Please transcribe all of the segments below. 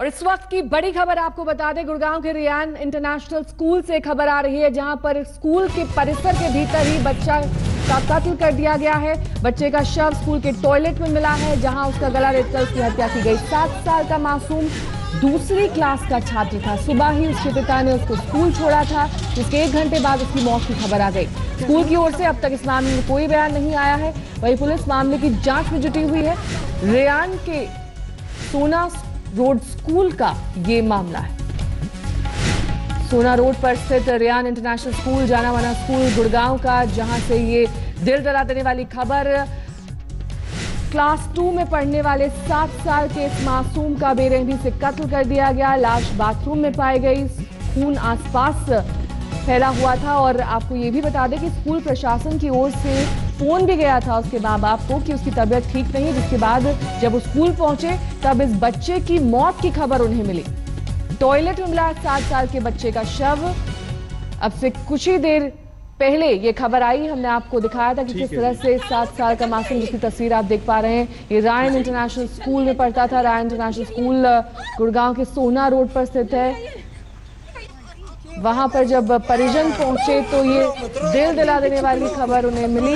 और इस वक्त की बड़ी खबर आपको बता दें, गुड़गांव के रियान इंटरनेशनल स्कूल से खबर आ रही है, जहां पर स्कूल के परिसर के भीतर ही बच्चा का कत्ल कर दिया गया है। बच्चे का शव स्कूल के टॉयलेट में मिला है, जहां उसका गला रेतकर उसकी हत्या की गई। 7 साल का मासूम दूसरी क्लास का छात्र था। सुबह ही उसके पिता ने उसको स्कूल छोड़ा था, जिसके 1 घंटे बाद उसकी मौत की खबर आ गई। स्कूल की ओर से अब तक इस मामले में कोई बयान नहीं आया है। वहीं पुलिस मामले की जांच में जुटी हुई है। रियान के सोना रोड स्कूल का ये मामला है। सोना रोड पर स्थित रियान इंटरनेशनल स्कूल, जाना माना स्कूल गुड़गांव का, जहां से ये दिल जला देने वाली खबर। क्लास 2 में पढ़ने वाले 7 साल के इस मासूम का बेरहमी से कत्ल कर दिया गया। लाश बाथरूम में पाई गई, खून आसपास फैला हुआ था। और आपको ये भी बता दें कि स्कूल प्रशासन की ओर से फोन भी गया था उसके मां बाप को कि उसकी तबीयत ठीक नहीं है, जिसके बाद जब वो स्कूल पहुंचे तब इस बच्चे की मौत की खबर उन्हें मिली। टॉयलेट में मिला 7 साल के बच्चे का शव। अब से कुछ ही देर पहले ये खबर आई, हमने आपको दिखाया था कि किस तरह से 7 साल का मासूम, जिसकी तस्वीर आप देख पा रहे हैं, ये रायन इंटरनेशनल स्कूल में पढ़ता था। रायन इंटरनेशनल स्कूल गुड़गांव के सोना रोड पर स्थित है। वहां पर जब परिजन पहुंचे तो ये दिल दिला देने वाली खबर उन्हें मिली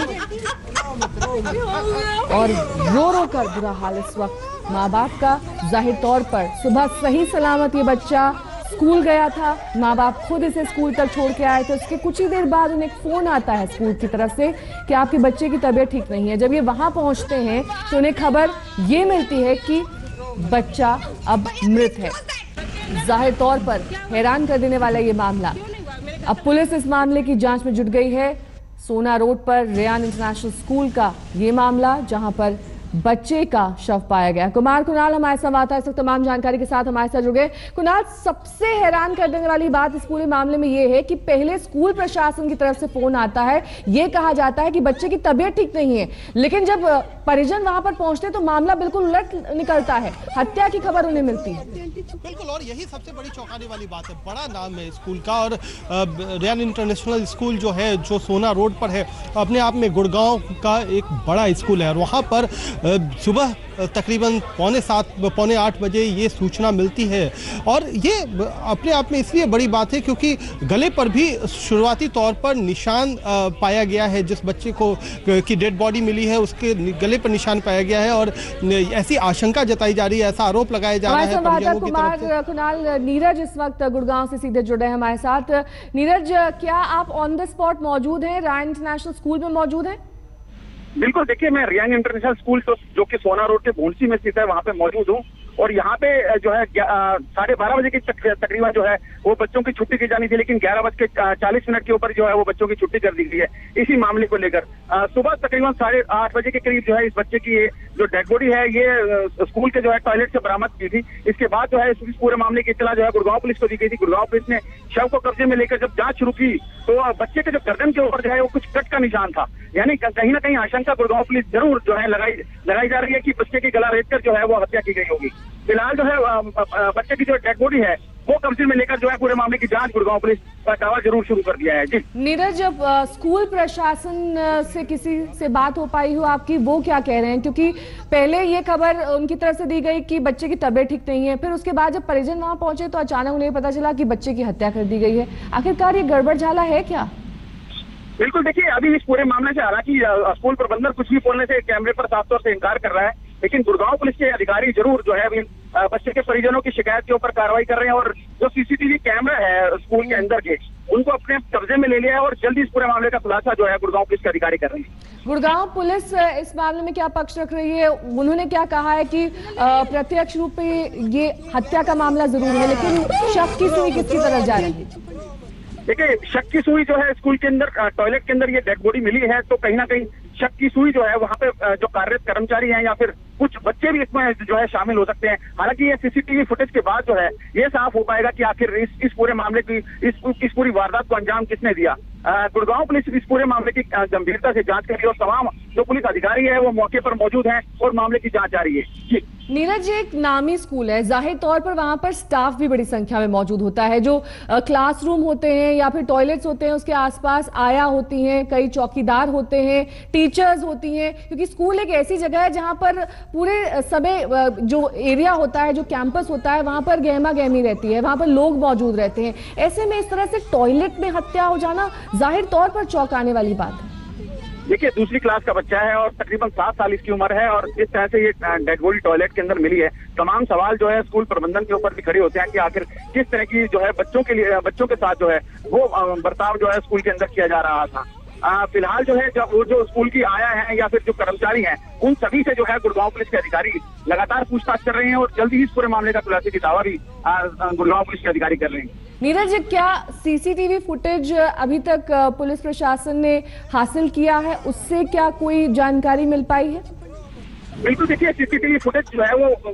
और रो रो कर बुरा हाल इस वक्त माँ बाप का। जाहिर तौर पर सुबह सही सलामत ये बच्चा स्कूल गया था, माँ बाप खुद इसे स्कूल तक छोड़ के आए थे। उसके कुछ ही देर बाद उन्हें एक फोन आता है स्कूल की तरफ से कि आपके बच्चे की तबीयत ठीक नहीं है। जब ये वहां पहुंचते हैं तो उन्हें खबर ये मिलती है कि बच्चा अब मृत है। जाहिर तौर पर हैरान कर देने वाला ये मामला। अब पुलिस इस मामले की जांच में जुट गई है। सोना रोड पर रियान इंटरनेशनल स्कूल का ये मामला, जहां पर बच्चे का शव पाया गया। कुणाल हमारे संवाददाता इस वक्त तमाम जानकारी के साथ हमारे साथ जुड़ गए। कुणाल, सबसे हैरान कर देने वाली बात इस पूरे मामले में ये है कि पहले स्कूल प्रशासन की तरफ से फोन आता है, ये कहा जाता है कि बच्चे की तबीयत ठीक नहीं है, लेकिन जब परिजन वहां पर पहुंचते तो मामला बिल्कुल उलट निकलता है, हत्या की खबर उन्हें मिलती है। बिल्कुल, और यही सबसे बड़ी चौंकाने वाली बात है। बड़ा नाम है स्कूल का, और रियान इंटरनेशनल स्कूल जो है, जो सोना रोड पर है, अपने आप में गुड़गांव का एक बड़ा स्कूल है। और वहाँ पर सुबह तकरीबन पौने 8 बजे ये सूचना मिलती है। और ये अपने आप में इसलिए बड़ी बात है क्योंकि गले पर भी शुरुआती तौर पर निशान पाया गया है। जिस बच्चे को की डेड बॉडी मिली है, उसके गले पर निशान पाया गया है और ऐसी आशंका जताई जा रही है, ऐसा आरोप लगाया जा रहा है। कुणाल, नीरज इस वक्त गुड़गांव से सीधे जुड़े हैं हमारे साथ। नीरज, क्या आप ऑन द स्पॉट मौजूद हैं, रायन इंटरनेशनल स्कूल में मौजूद हैं? बिल्कुल, देखिए मैं रियान इंटरनेशनल स्कूल जो कि सोना रोड के भूंसी में स्थित है, वहाँ पे मौजूद हूँ। और यहाँ पे जो है 12:30 बजे की तकरीबन जो है वो बच्चों की छुट्टी की जानी थी, लेकिन 11:40 के ऊपर जो है वो बच्चों की छुट्टी कर दी गई है इसी मामले को लेकर। सुबह तकरीबन 8:30 बजे के करीब जो है इस बच्चे की ये जो डेड बॉडी है ये स्कूल के जो है टॉयलेट से बरामद की थी। इसके बाद जो है इस पूरे मामले की इत्तला जो है गुड़गांव पुलिस को दी गई थी। गुड़गांव पुलिस ने शव को कब्जे में लेकर जब जांच शुरू की तो बच्चे के जो गर्दन के ऊपर जो है वो कुछ कट का निशान था। यानी कहीं ना कहीं आशंका गुड़गांव पुलिस जरूर जो है लगाई जा रही है कि बच्चे की गला रेत कर जो है वो हत्या की गई होगी। फिलहाल जो है बच्चे की जो डेड बॉडी है वो कब्जे में लेकर जो है पूरे मामले की जांच गुड़गांव पुलिस का दावा जरूर शुरू कर दिया है। जी नीरज, जब स्कूल प्रशासन से किसी से बात हो पाई हो आपकी, वो क्या कह रहे हैं? क्योंकि पहले ये खबर उनकी तरफ से दी गई कि बच्चे की तबीयत ठीक नहीं है, फिर उसके बाद जब परिजन वहां पहुंचे तो अचानक उन्हें पता चला कि बच्चे की हत्या कर दी गई है। आखिरकार ये गड़बड़ झाला है क्या? बिल्कुल, देखिए अभी इस पूरे मामले से हालांकि स्कूल प्रबंधन कुछ भी बोलने से कैमरे पर साफ तौर से इनकार कर रहा है, लेकिन गुड़गांव पुलिस के अधिकारी जरूर जो है बच्चे के परिजनों की शिकायत के ऊपर कार्रवाई कर रहे हैं। और जो सीसीटीवी कैमरा है स्कूल के अंदर के, उनको अपने कब्जे में ले लिया है और जल्दी इस पूरे मामले का खुलासा जो है गुड़गांव पुलिस के अधिकारी कर रहे हैं। गुड़गांव पुलिस इस मामले में क्या पक्ष रख रही है? उन्होंने क्या कहा है कि प्रत्यक्ष रूप से ये हत्या का मामला जरूर है, लेकिन शक की सुई किसकी तरफ जा रही है? देखिए, शक की सुई जो है स्कूल के अंदर टॉयलेट के अंदर ये डेड बॉडी मिली है, तो कहीं ना कहीं शक की सुई जो है वहाँ पे जो कार्यरत कर्मचारी हैं या फिर कुछ बच्चे भी इसमें जो है शामिल हो सकते हैं। हालांकि ये सीसीटीवी फुटेज के बाद जो है ये साफ हो पाएगा कि आखिर इस पूरे मामले की इस पूरी वारदात को अंजाम किसने दिया। गुड़गांव पुलिस इस पूरे मामले की गंभीरता से जांच कर रही है और तमाम जो पुलिस अधिकारी है वो मौके पर मौजूद हैं और मामले की जांच जारी है। नीरज, एक नामी स्कूल है, जाहिर तौर पर वहां पर स्टाफ भी बड़ी संख्या में मौजूद होता है। जो क्लासरूम होते हैं या फिर टॉयलेट्स होते हैं, उसके आसपास आया होती हैं, कई चौकीदार होते हैं, टीचर्स होती हैं, क्योंकि स्कूल एक ऐसी जगह है जहां पर पूरे समय जो एरिया होता है, जो कैंपस होता है, वहां पर गहमा गहमी रहती है, वहां पर लोग मौजूद रहते हैं। ऐसे में इस तरह से टॉयलेट में हत्या हो जाना जाहिर तौर पर चौंकाने वाली बात है। देखिए, दूसरी क्लास का बच्चा है और तकरीबन 7 साल इसकी उम्र है और जिस तरह से ये डेड बॉडी टॉयलेट के अंदर मिली है, तमाम सवाल जो है स्कूल प्रबंधन के ऊपर भी खड़े होते हैं कि आखिर किस तरह की जो है बच्चों के साथ जो है वो बर्ताव जो है स्कूल के अंदर किया जा रहा था। फिलहाल जो है जो स्कूल की आया है या फिर जो कर्मचारी हैं, उन सभी से जो है गुड़गांव पुलिस के अधिकारी लगातार पूछताछ कर रहे हैं और जल्दी ही इस पूरे मामले का खुलासे की दावा भी गुड़गांव पुलिस के अधिकारी कर रहे हैं। नीरज, क्या सीसीटीवी फुटेज अभी तक पुलिस प्रशासन ने हासिल किया है, उससे क्या कोई जानकारी मिल पाई है? बिल्कुल, देखिए सीसीटीवी फुटेज जो है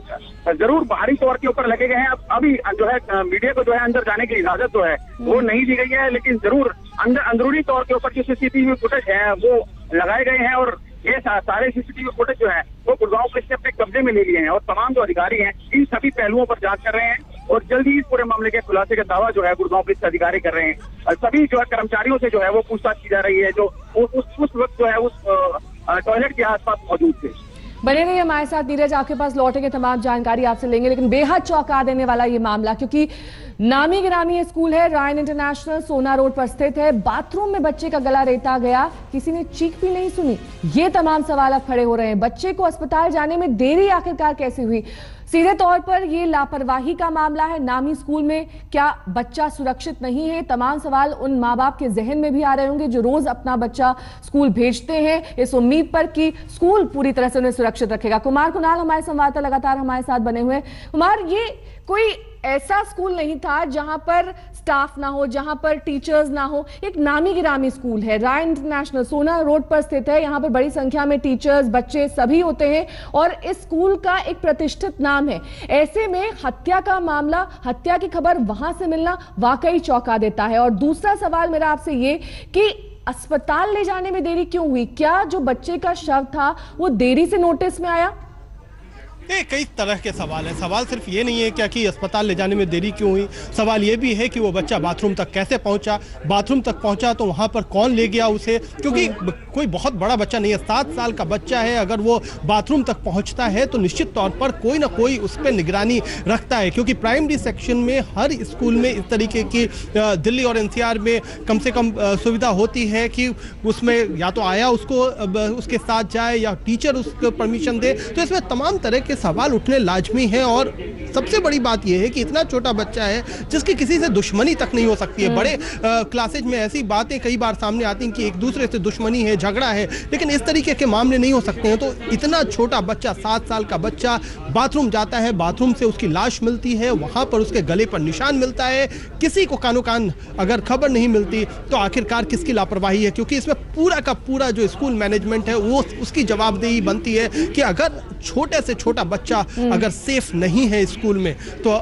वो जरूर बाहरी तौर के ऊपर लगे गए हैं। अभी जो है मीडिया को जो है अंदर जाने की इजाजत जो है वो नहीं दी गई है, लेकिन जरूर अंदरूनी तौर के ऊपर जो सीसीटीवी फुटेज है वो लगाए गए हैं और ये सारे सीसीटीवी फुटेज जो है वो गुड़गांव पुलिस ने अपने कब्जे में ले लिए हैं और तमाम जो अधिकारी हैं इन सभी पहलुओं पर जांच कर रहे हैं और जल्दी इस पूरे मामले के खुलासे का दावा जो है गुड़गांव पुलिस के अधिकारी कर रहे हैं। सभी जो है कर्मचारियों से जो है वो पूछताछ की जा रही है जो उस वक्त जो है उस टॉयलेट के आसपास मौजूद थे। बने रहिए हमारे साथ नीरज, आपके पास लौटेंगे, तमाम जानकारी आपसे लेंगे। लेकिन बेहद चौंका देने वाला ये मामला, क्योंकि नामी गिरामी स्कूल है, रायन इंटरनेशनल, सोना रोड पर स्थित है। बाथरूम में बच्चे का गला रेता गया, किसी ने चीख भी नहीं सुनी। ये तमाम सवाल अब खड़े हो रहे हैं। बच्चे को अस्पताल जाने में देरी आखिरकार कैसे हुई? सीधे तौर पर ये लापरवाही का मामला है। नामी स्कूल में क्या बच्चा सुरक्षित नहीं है? तमाम सवाल उन माँ बाप के जहन में भी आ रहे होंगे जो रोज अपना बच्चा स्कूल भेजते हैं इस उम्मीद पर कि स्कूल पूरी तरह से उन्हें सुरक्षित रखेगा। कुमार कुणाल हमारे संवाददाता लगातार हमारे साथ बने हुए। कुमार, ये कोई ऐसा स्कूल नहीं था जहां पर स्टाफ ना हो, जहां पर टीचर्स ना हो। एक नामी गिरामी स्कूल है, रायन इंटरनेशनल, सोना रोड पर स्थित है। यहां पर बड़ी संख्या में टीचर्स, बच्चे सभी होते हैं और इस स्कूल का एक प्रतिष्ठित नाम है। ऐसे में हत्या का मामला, हत्या की खबर वहां से मिलना वाकई चौंका देता है। और दूसरा सवाल मेरा आपसे ये कि अस्पताल ले जाने में देरी क्यों हुई? क्या जो बच्चे का शव था वो देरी से नोटिस में आया? कई तरह के सवाल हैं। सवाल सिर्फ ये नहीं है क्या कि अस्पताल ले जाने में देरी क्यों हुई, सवाल ये भी है कि वो बच्चा बाथरूम तक कैसे पहुंचा, बाथरूम तक पहुंचा तो वहां पर कौन ले गया उसे, क्योंकि कोई बहुत बड़ा बच्चा नहीं है, 7 साल का बच्चा है। अगर वो बाथरूम तक पहुंचता है तो निश्चित तौर पर कोई ना कोई उस पर निगरानी रखता है, क्योंकि प्राइमरी सेक्शन में हर स्कूल में इस तरीके की दिल्ली और एनसीआर में कम से कम सुविधा होती है कि उसमें या तो आया उसके साथ जाए या टीचर उसको परमिशन दे। तो इसमें तमाम तरह के सवाल उठने लाजमी है। और सबसे बड़ी बात यह है कि इतना छोटा बच्चा है जिसकी किसी से दुश्मनी तक नहीं हो सकती है। बड़े क्लासेज में ऐसी बातें कई बार सामने आती हैं कि एक दूसरे से दुश्मनी है, झगड़ा है, लेकिन इस तरीके के मामले नहीं हो सकते हैं। तो इतना छोटा बच्चा, 7 साल का बच्चा बाथरूम जाता है, बाथरूम से उसकी लाश मिलती है, वहां पर उसके गले पर निशान मिलता है, किसी को कानो कान अगर खबर नहीं मिलती तो आखिरकार किसकी लापरवाही है? क्योंकि इसमें पूरा का पूरा जो स्कूल मैनेजमेंट है वो उसकी जवाबदेही बनती है कि अगर छोटे से छोटा बच्चा अगर सेफ नहीं है स्कूल में तो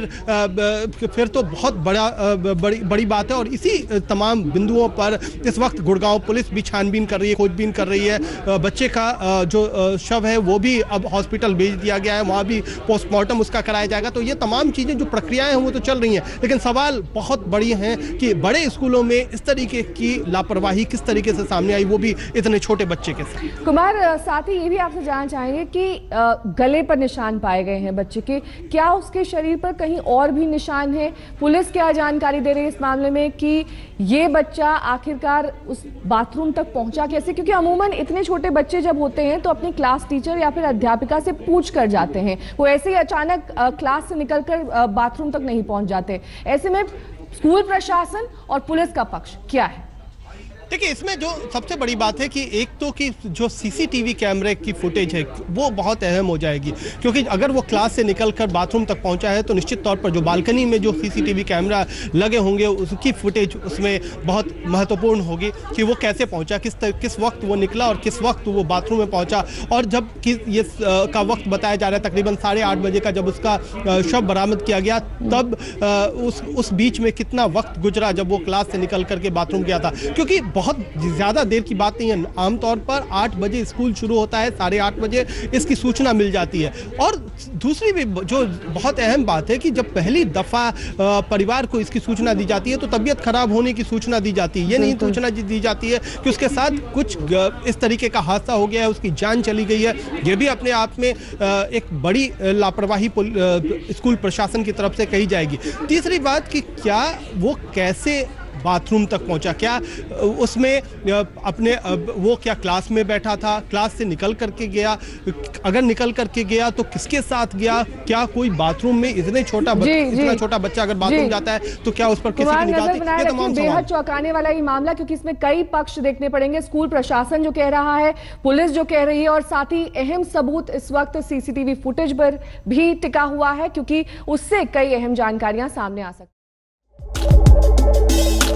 फिर तो बहुत बड़ी बात है। और इसी तमाम बिंदुओं पर इस वक्त गुड़गांव पुलिस भी छानबीन कर रही है, खोजबीन कर रही है। बच्चे का जो शव है वो भी अब हॉस्पिटल भेज दिया गया है, वहां भी पोस्टमार्टम उसका कराया जाएगा। तो ये तमाम चीजें जो प्रक्रियाएं हैं वो तो चल रही हैं, लेकिन सवाल बहुत बड़ी हैं कि बड़े स्कूलों में इस तरीके की लापरवाही किस तरीके से सामने आई, वो भी इतने छोटे बच्चे के साथ। कुमार, साथ ही ये भी आपसे जानना चाहेंगे कि गले पर निशान पाए गए हैं बच्चे के, क्या उसके शरीर पर कहीं और भी निशान है? पुलिस क्या जानकारी दे रही है इस मामले में कि ये बच्चा आखिरकार उस बाथरूम तक पहुंचा कैसे? क्योंकि अमूमन इतने छोटे बच्चे जब होते हैं तो अपनी क्लास टीचर या फिर अध्यापिका से पूछ कर जाते हैं, वो ऐसे ही अचानक क्लास से निकलकर बाथरूम तक नहीं पहुंच जाते। ऐसे में स्कूल प्रशासन और पुलिस का पक्ष क्या है? देखिए, इसमें जो सबसे बड़ी बात है कि एक तो कि जो सीसीटीवी कैमरे की फुटेज है वो बहुत अहम हो जाएगी, क्योंकि अगर वो क्लास से निकलकर बाथरूम तक पहुंचा है तो निश्चित तौर पर जो बालकनी में जो सीसीटीवी कैमरा लगे होंगे उसकी फुटेज उसमें बहुत महत्वपूर्ण होगी कि वो कैसे पहुंचा, किस वक्त वो निकला और किस वक्त वो बाथरूम में पहुंचा। और जब ये का वक्त बताया जा रहा है तकरीबन 8:30 बजे का, जब उसका शव बरामद किया गया, तब उस बीच में कितना वक्त गुजरा जब वो क्लास से निकल करके बाथरूम गया था। क्योंकि बहुत ज़्यादा देर की बात नहीं है। आमतौर पर 8 बजे स्कूल शुरू होता है, 8:30 बजे इसकी सूचना मिल जाती है। और दूसरी भी जो बहुत अहम बात है कि जब पहली दफ़ा परिवार को इसकी सूचना दी जाती है तो तबीयत खराब होने की सूचना दी जाती है। ये नहीं सूचना दी जाती है कि उसके साथ कुछ इस तरीके का हादसा हो गया है, उसकी जान चली गई है। ये भी अपने आप में एक बड़ी लापरवाही स्कूल प्रशासन की तरफ से कही जाएगी। तीसरी बात कि क्या वो कैसे बाथरूम तक पहुंचा, क्या उसमें अपने वो क्या क्लास में बैठा था, क्लास से निकल करके गया, अगर निकल करके गया तो किसके साथ गया, क्या कोई बाथरूम में इतना छोटा बच्चा अगर बाथरूम जाता है तो क्या उस पर किसी की निगाह थी? ये तमाम बेहद चौंकाने वाला ये मामला, क्योंकि इसमें कई पक्ष देखने पड़ेंगे। स्कूल प्रशासन जो कह रहा है, पुलिस जो कह रही है, और साथ ही अहम सबूत इस वक्त सीसीटीवी फुटेज पर भी टिका हुआ है, क्योंकि उससे कई अहम जानकारियां सामने आ सकती हैं।